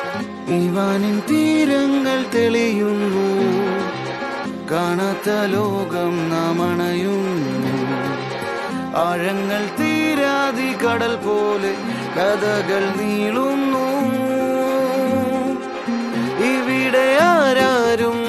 ഇവാനിൻ തീരങ്ങൾ തെളിയുന്നു, കാണാത്ത ലോകം നാം അണയുന്നു. ആഴങ്ങൾ തീരാതി കടൽ പോലെ കഥകൾ നീളുന്നു. ഇവിടെ ആരാരും